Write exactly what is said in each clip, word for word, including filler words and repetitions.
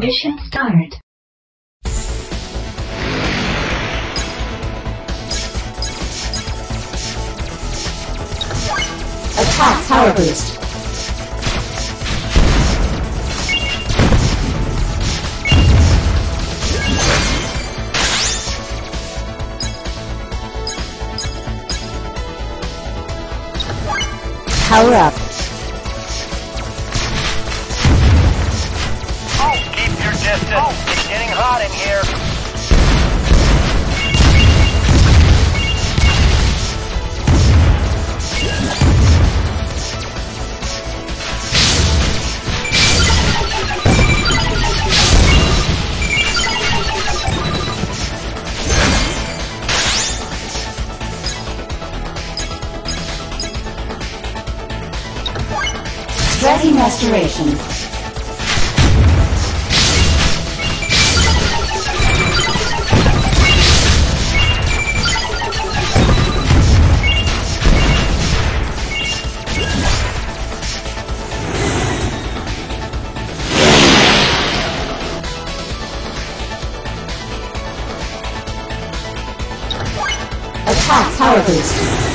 Mission start. Attack power boost. Power up. Oh, keep your distance. Oh, it's getting hot in here. Resin restoration. Attack power boost.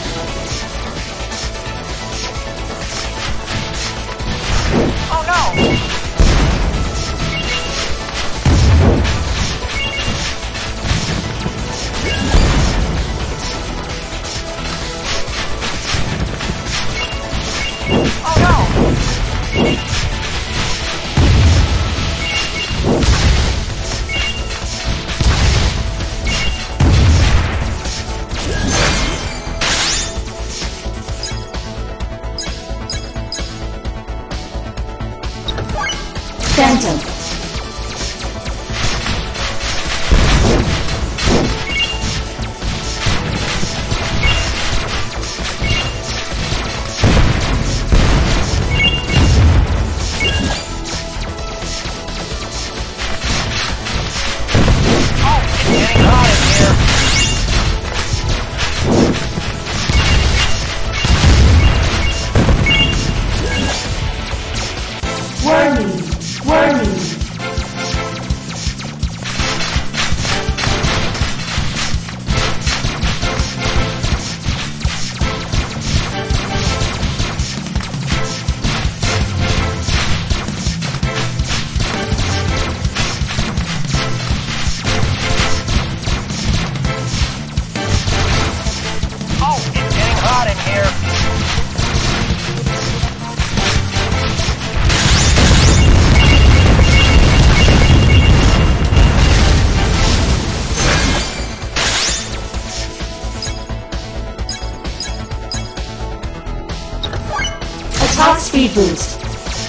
Phantom. Warning! Warning! Oh, it's getting hot in here. Attack speed boost.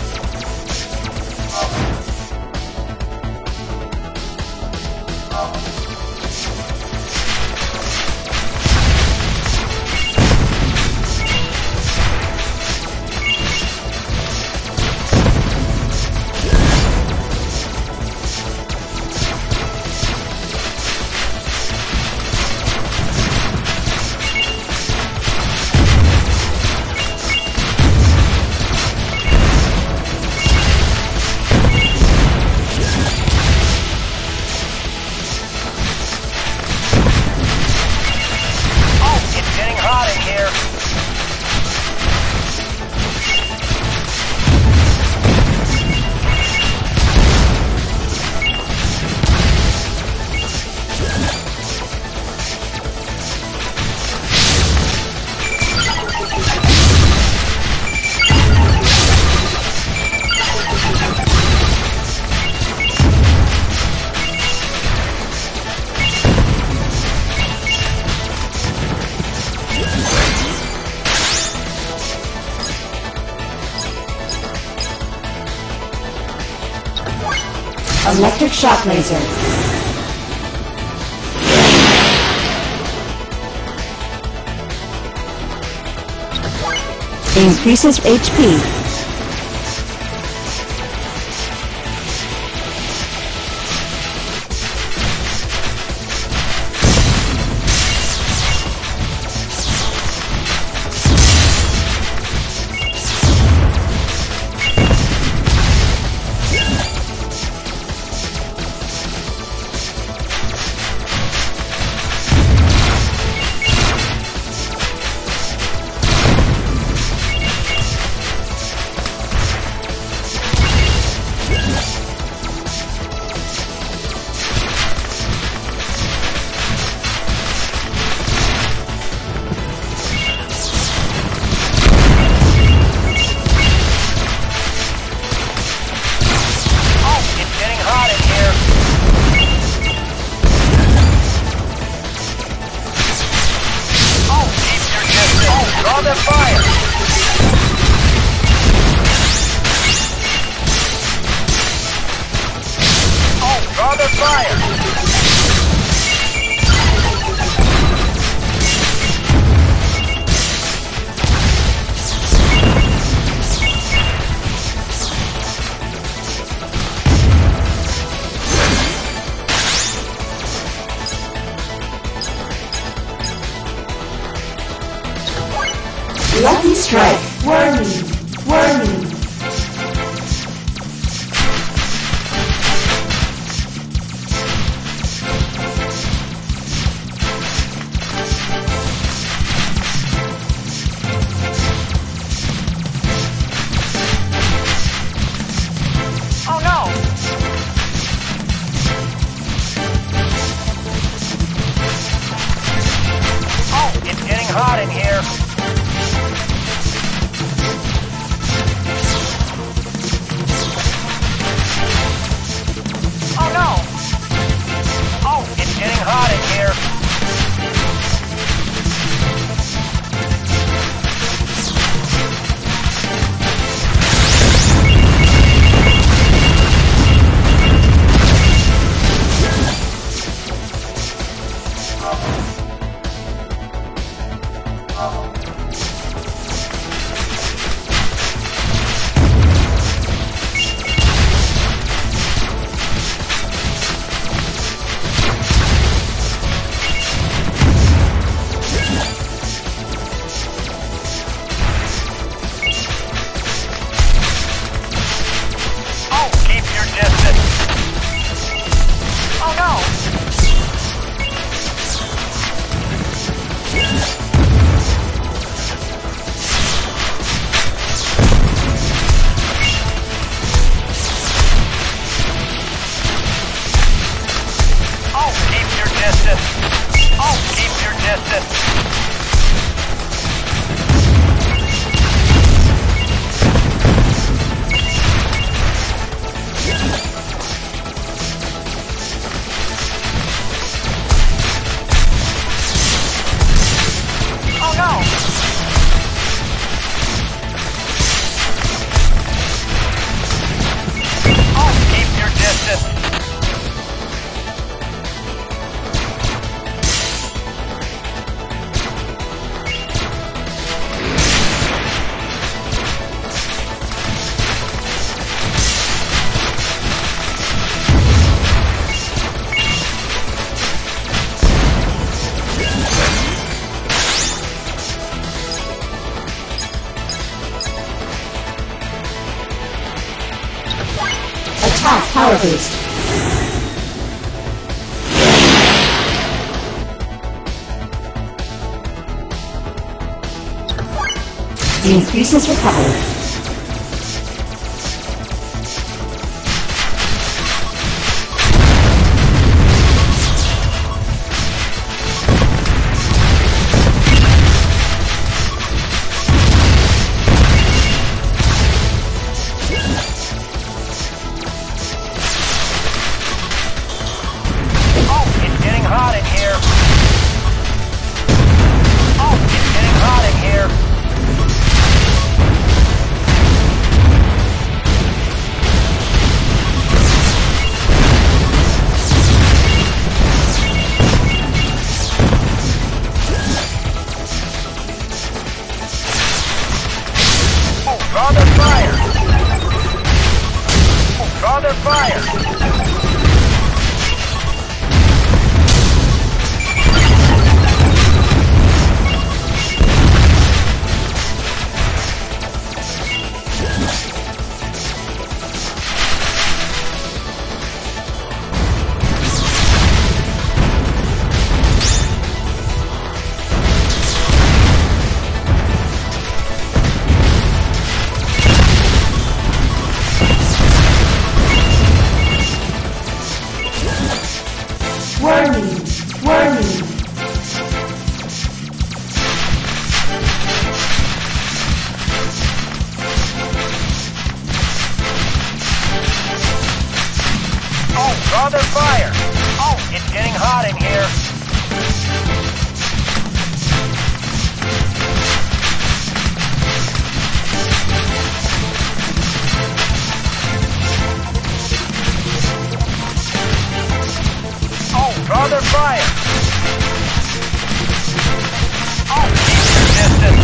Hot in here. Electric shock laser. Increases H P. strike. Warning. Warning. Oh no! Oh, it's getting hot in here. Oh no! Oh, it's getting hot in here. Oh, keep your distance. Oh no! Oh, keep your distance. Oh, keep your distance. Oh no! Oh, keep your distance. Attack power boost. Increases recovery. Oh, it's getting hot in here. Oh, it's getting hot in here. Oh, draw their fire. Oh, draw their fire. Warning. Warning. Oh, draw their fire. Oh, it's getting hot in here. Oh, draw their fire. Oh, keep your distance.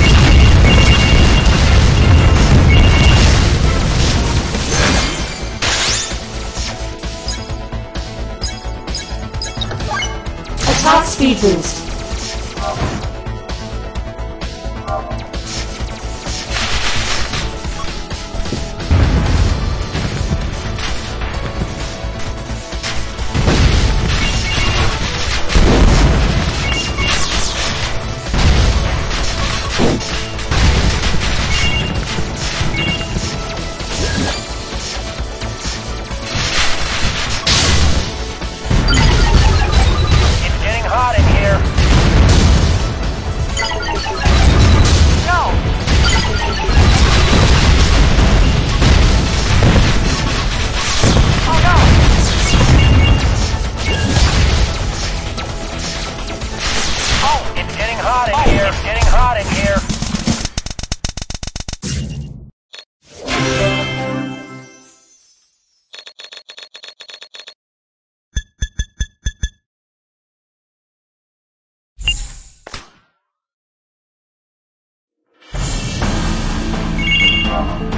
Attack speed boost. Wow.